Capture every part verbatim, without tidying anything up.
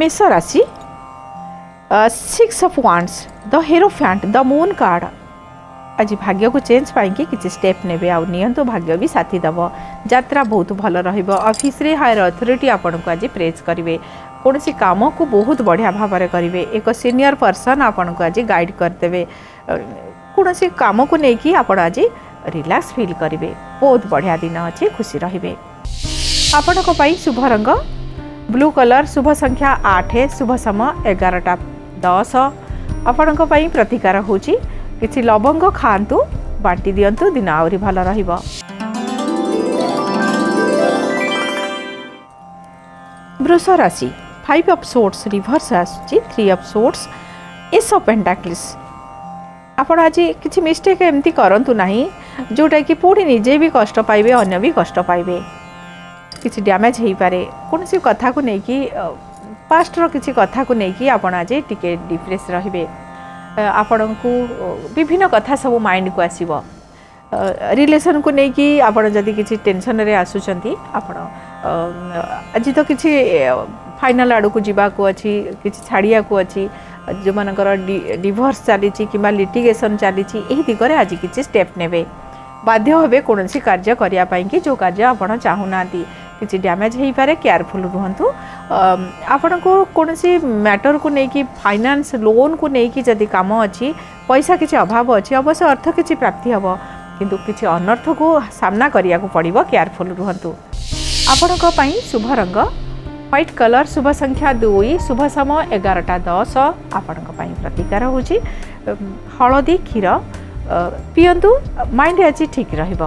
मेष राशि six of wands the hierophant the moon card आज भाग्य को चेंज पाई किसी स्टेप नेबे आ नियंतु भाग्य भी साथी दब यात्रा बहुत भल रफिस हायर अथॉरिटी आपन को आज प्रेज करेंगे कौन सी काम को बहुत बढ़िया भाव में करेंगे एक सीनियर पर्सन आपन को आज गाइड करदे कौन सी काम को लेकिन आप आज रिलैक्स फील करेंगे बहुत बढ़िया दिन अच्छे खुशी रे आपण शुभ रंग ब्लू कलर शुभ संख्या आठ शुभ समय एगारटा दस आपण प्रतिकार होची किसी लवंग खातु बांटी दिंतु दिन आहरी भल रहिबो। वृष राशि फाइव ऑफ सोर्ट्स रिवर्स आसुची three of swords ace of pentacles आपण आज किसी मिस्टेक एमती करंतु नाही जोटा कि पुणी निजे भी कष्ट पाइबे अन्य भी कष्ट पाइबे किसी डैमेज हो पारे कौन सी कथा को लेकिन पास्टर किसी कथा को लेकिन आपण आज टिके डिप्रेस रहिबे आपण को विभिन्न कथा सब माइंड को आसीबो रिलेशन को लेकिन आपण जदि किसी टेंशन रे आसुचंती आपण आज तो किसी फाइनल आड़ को जीवा को अच्छी किसी छाड़िया को अच्छी जो मानकर डिवोर्स चली कि लिटिगेशन चली दिगरे आज किसी स्टेप नेबे बाध्य होबे कौन सी कार्य करिया पाई कि जो कार्य आपण चाहूना किसी डैमेज हो पारे केयरफुल रुहंतु आपण को कौन सी मैटर को लेकिन फाइनेंस लोन को लेकिन जदि काम अच्छी पैसा किसी अभाव अच्छी अवश्य अर्थ किसी प्राप्ति हम किंतु किसी अनर्थ को सामना करिया को पड़िबो केयरफुल रुहंतु। आपण को पई शुभ रंग व्हाइट कलर शुभ संख्या दुई शुभ समय एगारटा दस आपण को पई प्रतिकार होची हलदी क्षीर पियंतु माइंड आज ठीक रहिबो।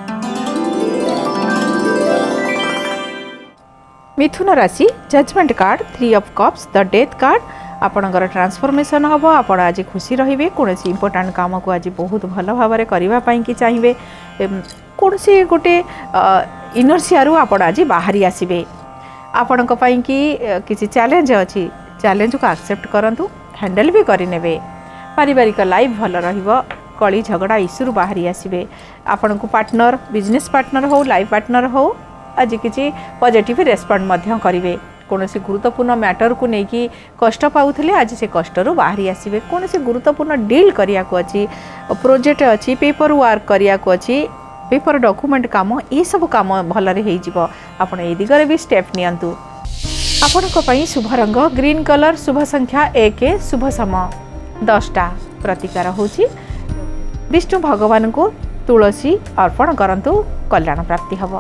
मिथुन राशि judgement card three of cups the death card आपणकर ट्रांसफॉर्मेशन हम आपण आज खुशी रहिबे कौन सी इंपोर्टेंट काम को आज बहुत भल भाव में करबा पई कि चाहिए कौन सी गोटे इनर्सिया आपण आज बाहरी आसीबे आपण को पई कि किसी चैलेंज अच्छी चैलेंज को एक्सेप्ट करंतु हैंडल भी करिनेबे पारिवारिक लाइफ भल रहिबो कली झगड़ा इश्यू बाहरी आसीबे आपण को पार्टनर बिजनेस पार्टनर हो लाइफ पार्टनर हो आज किसी पॉजिटिव रेस्पॉन्ड मध्य करेंगे कौन सी गुरुत्वपूर्ण मैटर को लेकिन कष्ट पाऊले आज से कष्टर बाहरी आसवे कौन सी गुरुत्वपूर्ण डील करिया को अच्छी प्रोजेक्ट अच्छी पेपर वर्क करिया को अच्छी पेपर डॉक्यूमेंट काम ये सब काम भलरे हो आपण ए दिगरे भी स्टेप नियंतु। आपण को पई शुभ रंग ग्रीन कलर शुभ संख्या एक शुभ समय दसटा प्रतिकार होची विष्णु भगवान को तुलसी अर्पण करंतु कल्याण प्राप्ति हब।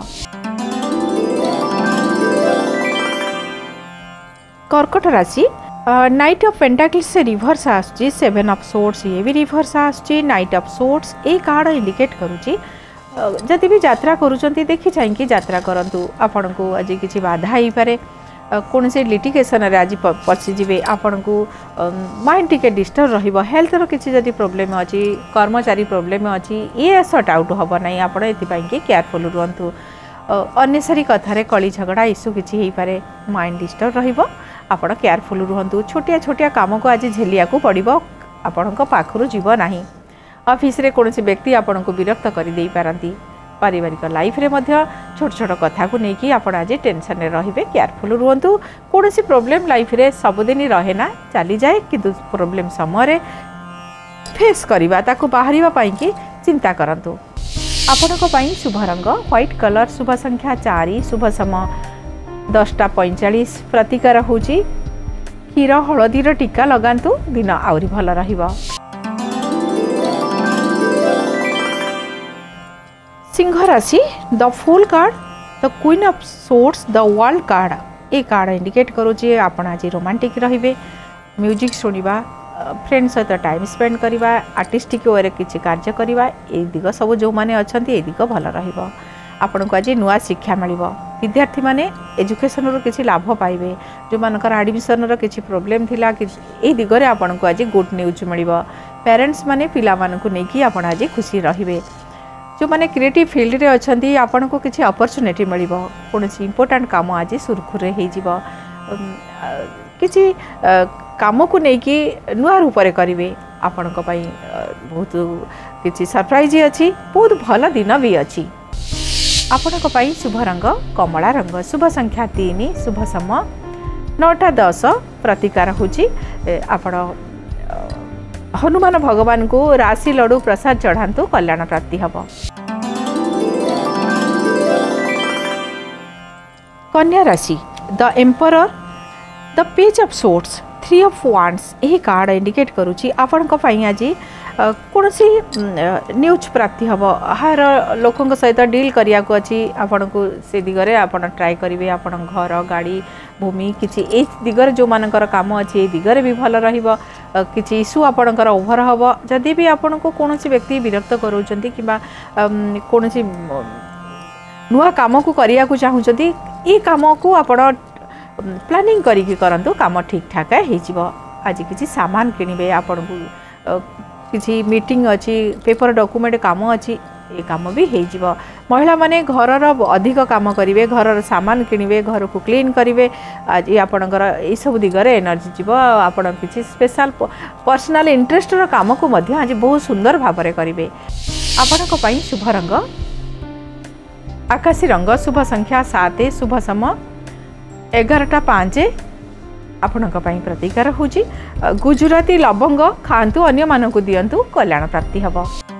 कर्कट राशि नाइट ऑफ पेंटाकल्स से रिवर्स आसुची सेवन ऑफ सोर्ट्स ये भी रिवर्स आसुची नाइट ऑफ सोर्ट्स ए कार्ड इंडिकेट करूची जदि भी यात्रा करूचंती देखि चाहिए यात्रा करंतु आपण को आज किसी बाधा हो पारे कौन से लिटिगेशन रे आज पशिजे आपण को माइंड टिके डिस्टर्ब रहिबो हेल्थ रो किसी जदि प्रॉब्लम अछि कर्मचारी प्रॉब्लम अछि ये सॉर्ट आउट हबो नै आपण एथि पई के केयरफुल रहंतु अनेसरी कथारे कली झगड़ा इश्यू किसी हो पारे माइंड डिस्टर्ब रहिबो आपण केयरफुल रुहंतु छोटिया छोटिया काम को आज झेलिया को पड़िबो आपण को पाखरु जीव नाही ऑफिस रे कोनोसी व्यक्ति आपण को विरक्त करि देई पारंती पारिवारिक लाइफ रे मध्य छोट छोट कथा को लेकिन आपण आज टेंशन रे रहिबे केयरफुल रुहंतु कोनोसी प्रॉब्लम लाइफ रे सबदिन रहे ना चली जाए किंतु प्रॉब्लम समय रे फेस करिबा ताको बाहरिबा पई कि चिंता करंतु। आपण को पई शुभ रंग व्हाइट कलर शुभ संख्या चार शुभ समय दसटा पैंचाश प्रतिकार होची क्षीर हलदीर टीका लगांतु दिन आउरी भल रहिबो। सिंह राशि the fool card the queen of swords the world card ए कार्ड इंडिकेट करूची आपण आज रोमांटिक रहिबे म्यूजिक सुनिबा फ्रेंड सहित टाइम स्पेंड करवा आर्टिस्टिक वे किसी कार्य करवा ए दिग सब जो माने अछंती ए दिग भल रहिबो आपण को आज नुआ शिक्षा मिलिबो विद्यार्थी माने एजुकेशन रो किसी लाभ पाइबे जो मानकर एडमिशन रो किसी प्रॉब्लम थिला कि ए दिगरे आपण को आज गुड न्यूज मिलिबो पेरेंट्स माने पिला मान को नेकी आपण आज खुशी रहिबे जो माने क्रिएटिव फील्ड रे अछंती आपण को किसी अपॉर्चुनिटी मिलिबो कोनसी इंपोर्टेंट काम आज सुरखुरे हे जिवो किसी काम को लेकिन नुआ रूप से करेंगे आपण को पई बहुत किसी सरप्राइज अच्छी बहुत भल दिन भी अच्छी। आपण को पई शुभ रंग कमला रंग शुभ संख्या तीन शुभ समय नौटा दस प्रतिकार होची आपण हनुमान भगवान को राशि लड्डू प्रसाद चढ़ातु कल्याण प्राप्ति हम। कन्या राशि the emperor the page of swords three of wands यही कार्ड इंडिकेट करुच्ची आपण आज कौन सी न्यूज प्राप्ति हम हार लोक सहित डील करने को अच्छी आपण को से दिगरे आप ट्राए करेंगे आप घर गाड़ी भूमि किसी दिगरे जो मानकर काम अच्छी ये दिगरे भी भल रही इश्यू आपणकर ओभर हम जदि भी आपण को कौन व्यक्ति विरक्त करों कि कौन नुआ कम को करने को चाहूँगी ये कम को आप प्लानिंग करिकी करंतु काम ठीक ठाक हो। आज किसी सामान किणवे आपण को किसी मीटिंग अच्छी पेपर डॉक्यूमेंट काम अच्छी ये कम भी हो। महिला माने घरर अधिक काम करेंगे घर सामान किणवे घर को क्लीन करेंगे आज आपणकर ये सब दिगरे एनर्जी जीव आप किसी स्पेशल पर्सनल इंटरेस्टर काम को मध्य आज बहुत सुंदर भाव में करेंगे। आपण शुभ रंग आकाशी रंग शुभ संख्या सात शुभ समय एगारटा पाँच आपण प्रतिकार होची गुजराती लवंग खातु अन्य मानक दियंतु कल्याण प्राप्ति हम।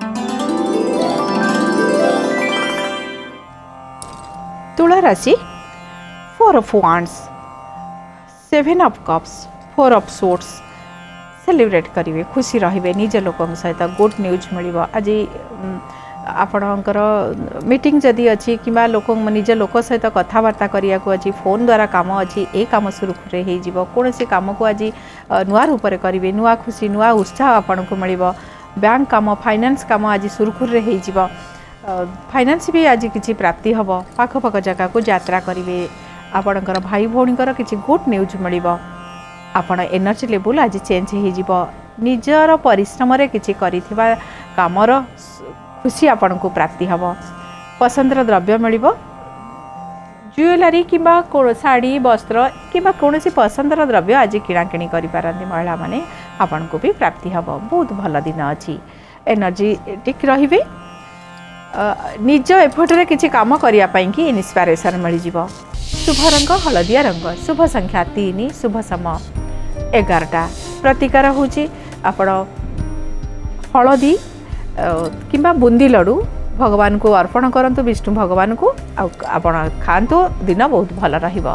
तुला राशि four of wands seven of cups four of swords celebrate करेंगे खुशी रहिबे निज लोक सहित गुड न्यूज मिल आज आपणकर मीटिंग जदि अच्छी कि लोक निज लोक सहित कथबार्ता करने को अच्छी फोन द्वारा काम अच्छी ए काम सुरुखुरे हो कौन सी कम को आज नुआ रूप से करेंगे नुआ खुशी नुआ उत्साह आपण को मिल बैंक काम फाइनेंस काम आज सुरुखुरे हो फाइनेंस भी आज किसी प्राप्ति हम पाखपाख जगह को यात्रा करेंगे आपणकर भाई भौणीकर किसी गुड न्यूज मिल आपण एनर्जी लेवल आज चेंज हो निजर परिश्रम रे किसी करिथिबा कामर खुशी आपण को प्राप्ति हम पसंदर द्रव्य मिल ज्वेलरी कि शाढ़ी वस्त्र कि कौन पसंदर द्रव्य आज किणाकिणी करें महिला माने आपण को भी प्राप्ति हम बहुत भल दिन अच्छी एनर्जेटिक रे निज एफर्ट किसी काम करने की इन्स्पिरेशन मिल शुभ रंग हलदिया रंग शुभ संख्या तीन शुभ समय एगारटा प्रतिकार होची आपण हलदी किंबा बुंदी लड्डू भगवान को अर्पण करंतु विष्णु भगवान को आपण खातु दिन बहुत भल रहिबो।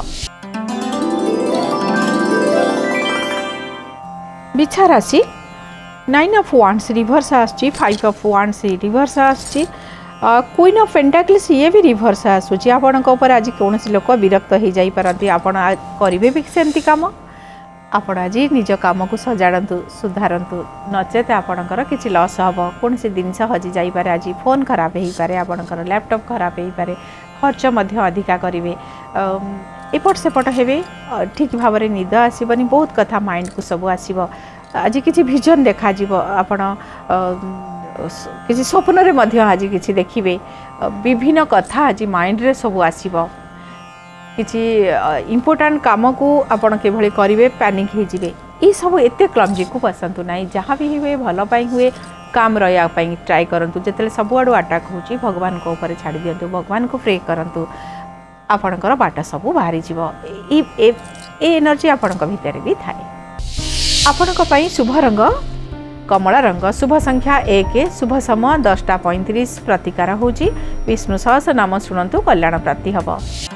बिछा राशि नाइन ऑफ वांड्स रिवर्स आछि फाइव ऑफ वांड्स रिवर्स आछि क्वीन ऑफ पेंटाकल्स ये भी रिवर्स आसुची आपण ऊपर आज कौन लोक विरक्त हो जाई परंती आपण करिवे भी सेमती काम आपण आज निज काम को सजाड़ू सुधारतु नचेत आपणकर किसी लस हम कौन सी जिनस हजि जापे आज फोन खराब हो पारे आपणकर लैपटॉप खराब हो पारे खर्च अधिका करेंगे एपट सेपट हे ठीक भाव में निद आसबनी बहुत कथा माइंड को सब आसब आज किसी विजन देखा आपण किसी स्वप्न में आज किसी देखिए विभिन्न कथा आज माइंड रे सब आसब किसी इम्पोर्टाट काम को आपण के करेंगे पैनिक हो जाए ये सब एत क्लमजी को पसंद ना जहाँ भी हुए भलपाई हुए काम रही ट्राए करूँ जिते सबुआड़ अटाक हो भगवान को ऊपर छाड़ दिंतु भगवान को प्रे करूँ आपणकर बाट सब बाहरी ए एनर्जी आपण भितर भी थाए। आपण शुभ रंग कमला रंग शुभ संख्या एक शुभ समय दसटा पैंतीस प्रतिकार होची विष्णु सहस्र नाम शुणु कल्याण प्राप्ति हम।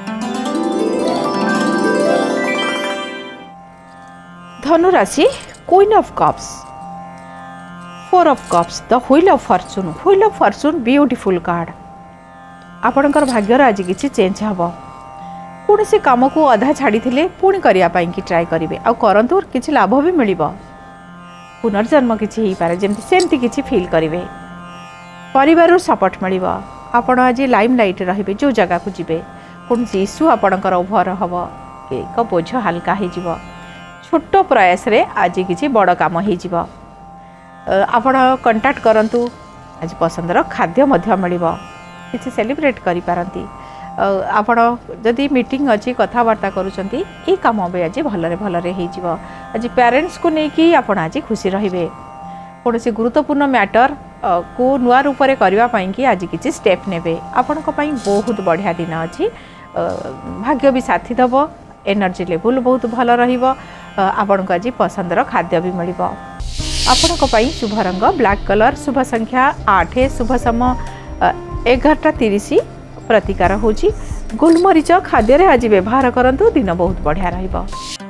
धनु राशि queen of cups four of cups the wheel of fortune wheel of fortune beautiful card आपणकर भाग्यर आज किसी चेंज हम कौन से काम को अधा छाड़ी थे पुणी करने की ट्राए करेंगे आ करंतु किसी लाभ भी मिल पुनर्जन्म किसी हो पारे जमती सेमती किसी फील करेंगे परिवार सपोर्ट मिल आपण आज लाइम लाइट रे जो जगह को जीवे कौन सी इश्यू आपणकर ओभर हम एक बोझ हाल्का हो छोट प्रयास रे आज किसी बड़ काम हो आपण कंटाक्ट करंतु आज पसंदर खाद्य मिल किसी सेलिब्रेट करि पारंती आपण जदि मीटिंग अच्छी कथबार्ता करुँच ये कम भी आज भलरे भलरे हो आज पेरेंट्स को लेकिन आपण आज खुशी रे कौन सी गुरुत्वपूर्ण मैटर को नुआ रूप से करने आज किसी स्टेप ने आपण बहुत बढ़िया दिन अच्छी भाग्य भी साथी दब एनर्जी लेवल बहुत भल रहिबो आपण को आज पसंदर खाद्य भी मिल आपण शुभ रंग ब्लैक कलर शुभ संख्या आठ शुभ समय एगारटा तीस प्रतिकार होची गोलमरीच खाद्य रे आज व्यवहार करंतु दिन बहुत बढ़िया रहिबो।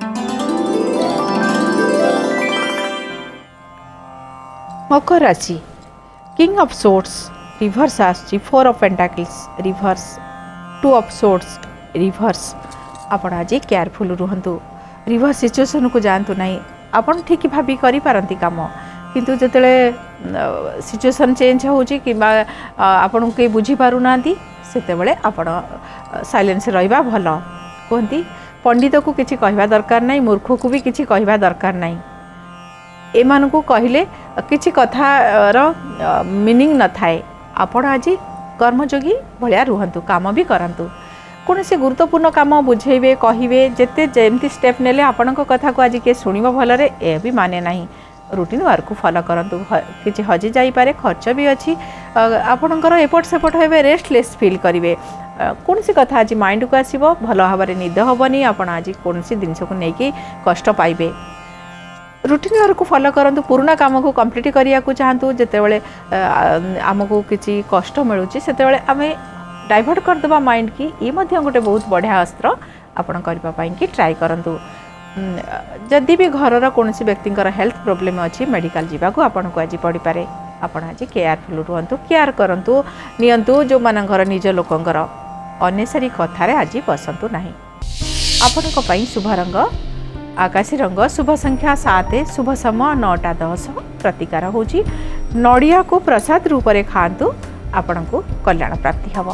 मकर राशि किंग ऑफ सोर्ट्स रिवर्स आसी four of pentacles reverse two of swords reverse आपण आज केयरफुल रुहंतु रिवर्स सिचुएशन को जानतु नहीं आपण ठीक भाभी करि पारंती काम किंतु जतले सिचुएशन चेंज होची किबा आपण के बुझी पारु नांती सेते बेले आपण साइलेंस रहिबा भलो कोंती पंडित को किछि कहबा दरकार नहीं मूर्ख को भी किछि कहबा दरकार नहीं एमान को कहले किछि कथार मीनिंग न थाए आपण आज कर्मयोगी भलिया रुहंतु काम भी करंतु कौन से गुरुत्वपूर्ण काम बुझेबे कहिबे जेते जेमती स्टेप नेले आपणक कथा को आज के सुनिबो भलरे ए भी माने नहीं रूटीन वर्क फॉलो करंतु किछि हजि जाई पारे खर्च भी अछि आपणकर एपट सेपट हेबे रेस्टलेस फील करिवे कौन सी कथा आज माइंड को आसीबो भल भाबरे निद हबनी आपण आज कौन सी जिंस को नेकी कष्ट पाइबे रूटीन वर्क फॉलो करंतु पुराना काम को कंप्लीट करिया को चाहतु जेते बेले हमको किछि कष्ट मिलुची सेते बेले आमे डाइवर्ट कर देबा माइंड की ये मध्य गोटे बहुत बढ़िया अस्त्र आपण करबा पई कि ट्राई करंतु जदि भी घरर कौन व्यक्ति हेल्थ प्रोब्लेम अच्छी मेडिकल जीवा को आपण को आज पड़ी पारे आपण आज केयरफुल रुहंतु केयर करंतु नियंतु जो मानकर निज लोकंकर अनेसरी कथारे आज बसंतु नाही। आपण को पई शुभ रंग आकाशी रंग शुभ संख्या सात शुभ समय नौटा दस प्रतिकार होची नड़िया को प्रसाद रूप में खातु आपण को कल्याण प्राप्ति हब।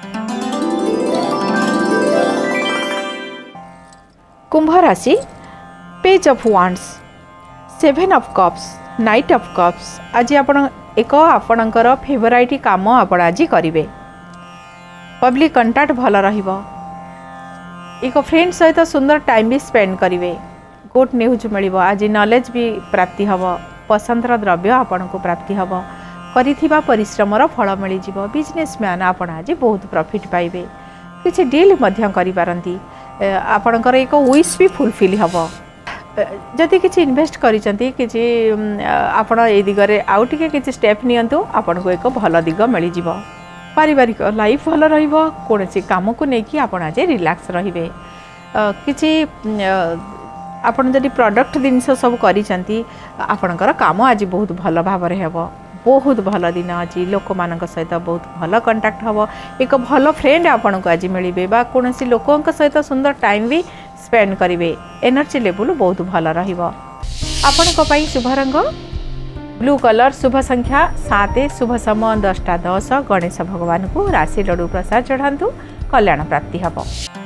कुंभ राशि page of wands seven of cups knight of cups आज आपण एक आपणकर फेवराइट काम आपण आज करिवे पब्लिक कंटाक्ट भल रहिबो एक फ्रेंड सहित सुंदर टाइम भी स्पेंड करिवे गुड न्यूज मिलिबो आज नॉलेज भी प्राप्ति हब पसंदर द्रव्य आपण को प्राप्ति हब करिथिबा परिश्रमर फल मिल जिवो बिजनेसमैन आपण आज बहुत प्रॉफिट पाइबे किछि डील मध्य करि पारंती आपणकर एक विश भी फुलफिल हब जदि किछि इन्वेस्ट करिसंती किछि आपण ए दिगरे आउ टिके किछि स्टेप नियंतु आपण को एक भल दिग मिल जिवो पारिवारिक लाइफ भल रहिबो कोनसी काम को नेकी आपण आज रिलैक्स रहिबे किछि आपण जदि प्रोडक्ट जिनस सब करिसंती आपणकर काम आज बहुत भल भाव रे हेबो बहुत भल दिन आज लोक मान सहित बहुत भल कंटाक्ट हम एक भल फ्रेंड आपण को आज मिले बा कौन लोकों सहित सुंदर टाइम भी स्पेंड करेंगे एनर्जी लेवल बहुत भल रही शुभ रंग ब्लू कलर शुभ संख्या सात शुभ समय दसटा दस गणेश भगवान को राशि लड्डू प्रसाद चढ़ातु कल्याण प्राप्ति हम।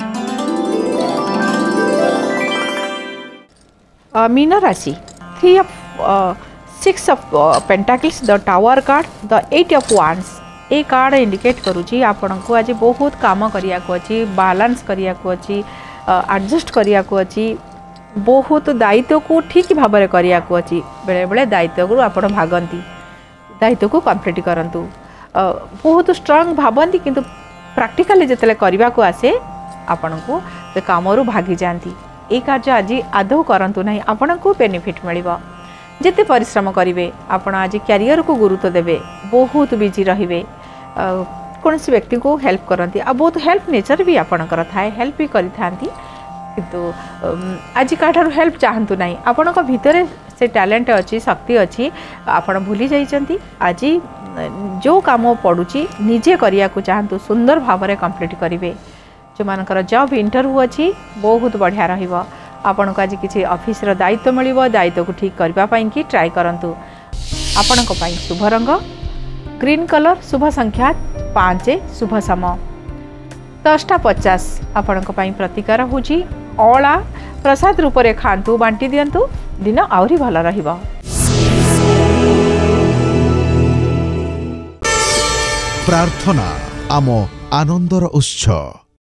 मीन राशि three of six of pentacles the tower card the eight of wands ए कार्ड इंडिकेट करुची आपण को आज बहुत काम करिया को अछि बैलेंस करिया को अछि एडजस्ट करिया को अछि बहुत दायित्व को ठीक भाव में करिया को अछि बेले बेले दायित्व को आपण भागंती दायित्व को कंप्लीट करंतु बहुत स्ट्रांग भावंती किंतु प्रैक्टिकली जतले करिया को आसे आपण को से कामरू भागी जानती ए कार्य आज आदौ करंतु नहीं आपण को बेनिफिट मिलिबो जिते परिश्रम करेंगे आपण आज कैरियर को गुरुत्व देवे बहुत बिजी रहिबे कौन सी व्यक्ति को हेल्प करती आ बहुत हेल्प नेचर भी आपणकर थाए हेल्प भी करि थांती किंतु आज काठार हेल्प चाहतु नहीं आपण भितर से टैलेंट अच्छी शक्ति अच्छी आपण भूली जाइछंती आज जो काम पड़ुची निजे करिया को चाहतु सुंदर भाव में कंप्लीट करेंगे जो मानकर जॉब इंटरव्यू अच्छी बहुत बढ़िया रहिबो आपण को आज किसी ऑफिस रो दायित्व मिलिबो दायित्व को ठीक करबा पई कि ट्राई करंतु आपण को पई शुभ रंग ग्रीन कलर शुभ संख्या पाँच शुभ समय दसटा पचास आपण को पई प्रतिकार होची अला प्रसाद रूप में खातु बांटी दियंतु दिन आउरी भल रहिबो। प्रार्थना आम आनंदर उत्सव।